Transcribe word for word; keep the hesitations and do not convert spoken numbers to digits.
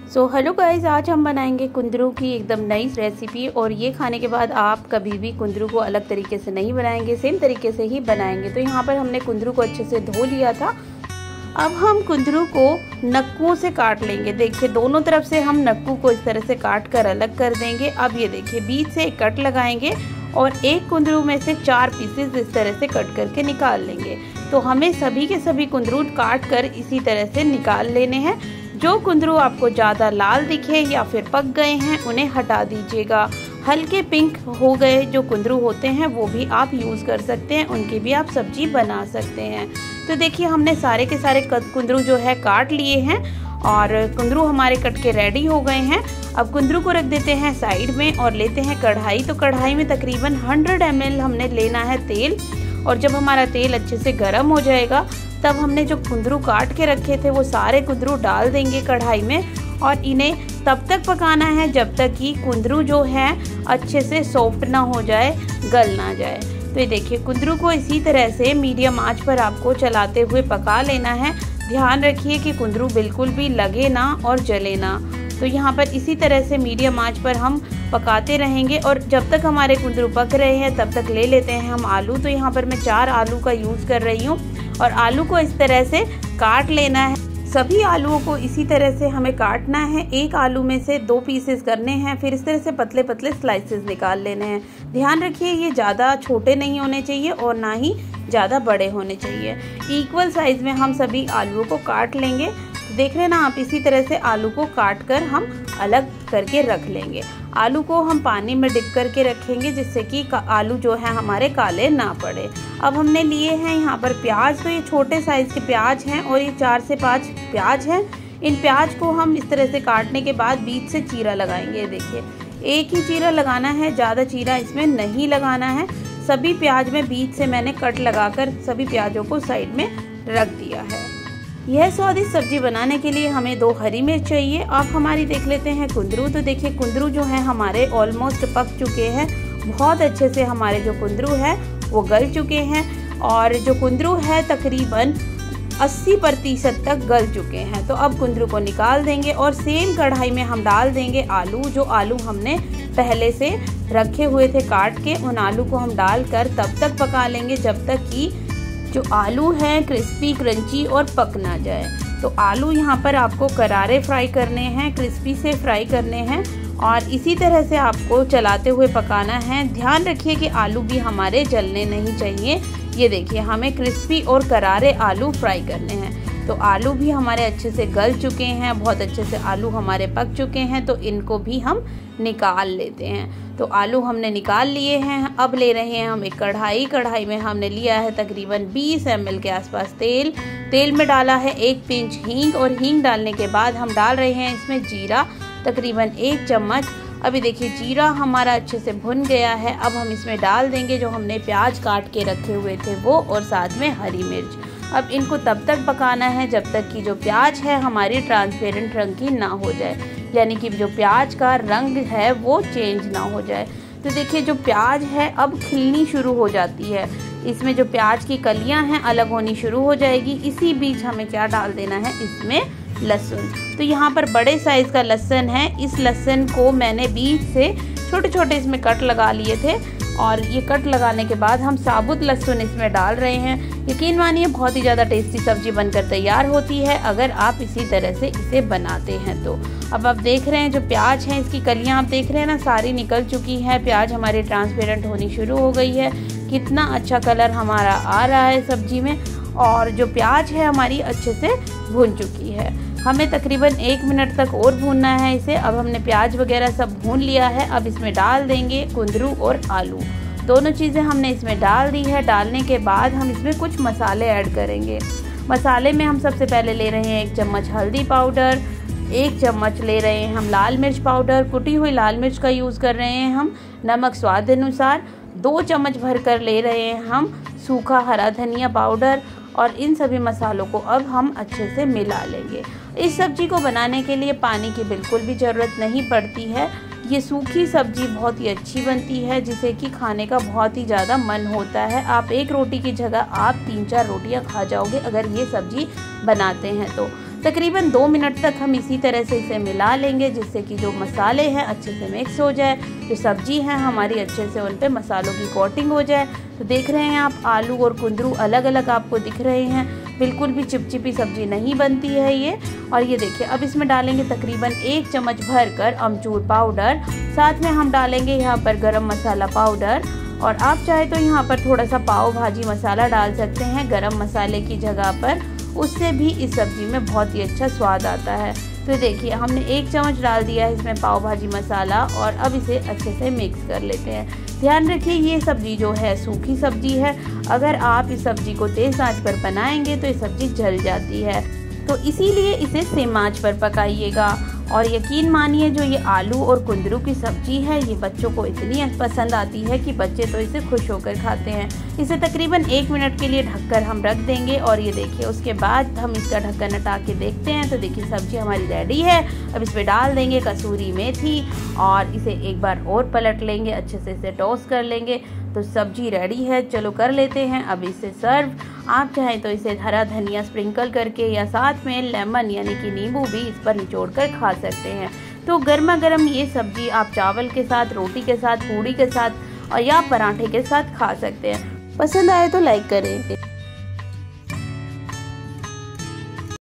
So hello guys, आज हम बनाएंगे कुंदरू की एकदम नई रेसिपी। और ये खाने के बाद आप कभी भी कुंदरू को अलग तरीके से नहीं बनाएंगे, सेम तरीके से ही बनाएंगे। तो यहाँ पर हमने कुंदरू को अच्छे से धो लिया था। अब हम कुंदरू को नक्कुओं से काट लेंगे। देखिए दोनों तरफ से हम नक्कू को इस तरह से काट कर अलग कर देंगे। अब ये देखिए बीच से एक कट लगाएंगे और एक कुंदरू में से चार पीसेस इस तरह से कट करके निकाल लेंगे। तो हमें सभी के सभी कुंदरू काट कर इसी तरह से निकाल लेने हैं। जो कुंदरू आपको ज़्यादा लाल दिखे या फिर पक गए हैं उन्हें हटा दीजिएगा। हल्के पिंक हो गए जो कुंदरू होते हैं वो भी आप यूज़ कर सकते हैं, उनकी भी आप सब्जी बना सकते हैं। तो देखिए हमने सारे के सारे कुंदरू जो है काट लिए हैं और कुंदरू हमारे कट के रेडी हो गए हैं। अब कुंदरू को रख देते हैं साइड में और लेते हैं कढ़ाई। तो कढ़ाई में तकरीबन हंड्रेड एम एल हमने लेना है तेल। और जब हमारा तेल अच्छे से गर्म हो जाएगा तब हमने जो कुंदरू काट के रखे थे वो सारे कुंदरू डाल देंगे कढ़ाई में और इन्हें तब तक पकाना है जब तक कि कुंदरू जो है अच्छे से सॉफ्ट ना हो जाए, गल ना जाए। तो ये देखिए कुंदरू को इसी तरह से मीडियम आंच पर आपको चलाते हुए पका लेना है। ध्यान रखिए कि कुंदरू बिल्कुल भी लगे ना और जले ना। तो यहाँ पर इसी तरह से मीडियम आंच पर हम पकाते रहेंगे और जब तक हमारे कुंदरू पक रहे हैं तब तक ले लेते हैं हम आलू। तो यहाँ पर मैं चार आलू का यूज़ कर रही हूँ और आलू को इस तरह से काट लेना है। सभी आलूओं को इसी तरह से हमें काटना है। एक आलू में से दो पीसेस करने हैं, फिर इस तरह से पतले पतले स्लाइसेस निकाल लेने हैं। ध्यान रखिए ये ज़्यादा छोटे नहीं होने चाहिए और ना ही ज़्यादा बड़े होने चाहिए। इक्वल साइज़ में हम सभी आलूओं को काट लेंगे। देख रहे हैं ना आप, इसी तरह से आलू को काट कर हम अलग करके रख लेंगे। आलू को हम पानी में डिप करके रखेंगे जिससे कि आलू जो है हमारे काले ना पड़े। अब हमने लिए हैं यहाँ पर प्याज। तो ये छोटे साइज़ के प्याज हैं और ये चार से पाँच प्याज हैं। इन प्याज को हम इस तरह से काटने के बाद बीच से चीरा लगाएंगे। देखिए एक ही चीरा लगाना है, ज़्यादा चीरा इसमें नहीं लगाना है। सभी प्याज में बीच से मैंने कट लगाकर सभी प्याजों को साइड में रख दिया है। यह स्वादिष्ट सब्जी बनाने के लिए हमें दो हरी मिर्च चाहिए। अब हमारी देख लेते हैं कुंदरू। तो देखिए कुंदरू जो है हमारे ऑलमोस्ट पक चुके हैं। बहुत अच्छे से हमारे जो कुंदरू है वो गल चुके हैं और जो कुंदरू है तकरीबन अस्सी प्रतिशत तक गल चुके हैं। तो अब कुंदरू को निकाल देंगे और सेम कढ़ाई में हम डाल देंगे आलू। जो आलू हमने पहले से रखे हुए थे काट के, उन आलू को हम डालकर तब तक पका लेंगे जब तक कि जो आलू हैं क्रिस्पी क्रंची और पक ना जाए। तो आलू यहाँ पर आपको करारे फ्राई करने हैं, क्रिस्पी से फ्राई करने हैं और इसी तरह से आपको चलाते हुए पकाना है। ध्यान रखिए कि आलू भी हमारे जलने नहीं चाहिए। ये देखिए हमें क्रिस्पी और करारे आलू फ्राई करने हैं। तो आलू भी हमारे अच्छे से गल चुके हैं, बहुत अच्छे से आलू हमारे पक चुके हैं। तो इनको भी हम निकाल लेते हैं। तो आलू हमने निकाल लिए हैं। अब ले रहे हैं हम एक कढ़ाई। कढ़ाई में हमने लिया है तकरीबन बीस एम एल के आसपास तेल। तेल में डाला है एक पिंच हींग और हींग डालने के बाद हम डाल रहे हैं इसमें जीरा, तकरीबन एक चम्मच। अभी देखिए जीरा हमारा अच्छे से भुन गया है। अब हम इसमें डाल देंगे जो हमने प्याज काट के रखे हुए थे वो और साथ में हरी मिर्च। अब इनको तब तक पकाना है जब तक कि जो प्याज है हमारी ट्रांसपेरेंट रंग की ना हो जाए, यानी कि जो प्याज का रंग है वो चेंज ना हो जाए। तो देखिए जो प्याज है अब खिलनी शुरू हो जाती है। इसमें जो प्याज की कलियां हैं अलग होनी शुरू हो जाएगी। इसी बीच हमें क्या डाल देना है, इसमें लहसुन। तो यहाँ पर बड़े साइज़ का लहसुन है। इस लहसुन को मैंने बीच से छोटे छोटे इसमें कट लगा लिए थे और ये कट लगाने के बाद हम साबुत लहसुन इसमें डाल रहे हैं। यकीन मानिए बहुत ही ज़्यादा टेस्टी सब्जी बनकर तैयार होती है अगर आप इसी तरह से इसे बनाते हैं तो। अब आप देख रहे हैं जो प्याज है इसकी कलियां आप देख रहे हैं ना, सारी निकल चुकी है। प्याज हमारी ट्रांसपेरेंट होनी शुरू हो गई है। कितना अच्छा कलर हमारा आ रहा है सब्जी में और जो प्याज है हमारी अच्छे से भून चुकी है। हमें तकरीबन एक मिनट तक और भूनना है इसे। अब हमने प्याज वगैरह सब भून लिया है। अब इसमें डाल देंगे कुंदरू और आलू, दोनों चीज़ें हमने इसमें डाल दी है। डालने के बाद हम इसमें कुछ मसाले ऐड करेंगे। मसाले में हम सबसे पहले ले रहे हैं एक चम्मच हल्दी पाउडर, एक चम्मच ले रहे हैं हम लाल मिर्च पाउडर, कुटी हुई लाल मिर्च का यूज़ कर रहे हैं हम। नमक स्वाद अनुसार, दो चम्मच भर कर ले रहे हैं हम सूखा हरा धनिया पाउडर और इन सभी मसालों को अब हम अच्छे से मिला लेंगे। इस सब्ज़ी को बनाने के लिए पानी की बिल्कुल भी ज़रूरत नहीं पड़ती है। ये सूखी सब्ज़ी बहुत ही अच्छी बनती है जिसे कि खाने का बहुत ही ज़्यादा मन होता है। आप एक रोटी की जगह आप तीन चार रोटियां खा जाओगे अगर ये सब्ज़ी बनाते हैं तो। तकरीबन दो मिनट तक हम इसी तरह से इसे मिला लेंगे, जिससे कि जो मसाले हैं अच्छे से मिक्स हो जाए, जो सब्जी है हमारी अच्छे से उन पे मसालों की कोटिंग हो जाए। तो देख रहे हैं आप आलू और कुंदरू अलग अलग आपको दिख रहे हैं, बिल्कुल भी चिपचिपी सब्जी नहीं बनती है ये। और ये देखिए अब इसमें डालेंगे तकरीबन एक चम्मच भर कर अमचूर पाउडर, साथ में हम डालेंगे यहाँ पर गरम मसाला पाउडर, और आप चाहे तो यहाँ पर थोड़ा सा पाव भाजी मसाला डाल सकते हैं गरम मसाले की जगह पर, उससे भी इस सब्ज़ी में बहुत ही अच्छा स्वाद आता है। तो देखिए हमने एक चम्मच डाल दिया है इसमें पाव भाजी मसाला, और अब इसे अच्छे से मिक्स कर लेते हैं। ध्यान रखिए ये सब्ज़ी जो है सूखी सब्ज़ी है, अगर आप इस सब्ज़ी को तेज़ आंच पर बनाएंगे तो ये सब्ज़ी जल जाती है, तो इसीलिए इसे सेम आंच पर पकाइएगा। और यकीन मानिए जो ये आलू और कुंदरू की सब्ज़ी है ये बच्चों को इतनी पसंद आती है कि बच्चे तो इसे खुश होकर खाते हैं। इसे तकरीबन एक मिनट के लिए ढककर हम रख देंगे, और ये देखिए उसके बाद हम इसका ढक्कन हटा के देखते हैं तो देखिए सब्ज़ी हमारी रेडी है। अब इस पर डाल देंगे कसूरी मेथी और इसे एक बार और पलट लेंगे, अच्छे से इसे टॉस कर लेंगे। तो सब्जी रेडी है, चलो कर लेते हैं अब इसे सर्व। आप चाहें तो इसे हरा धनिया स्प्रिंकल करके या साथ में लेमन यानी कि नींबू भी इस पर निचोड़ कर खा सकते हैं। तो गर्मा गर्म ये सब्जी आप चावल के साथ, रोटी के साथ, पूड़ी के साथ और या पराठे के साथ खा सकते हैं। पसंद आए तो लाइक करें।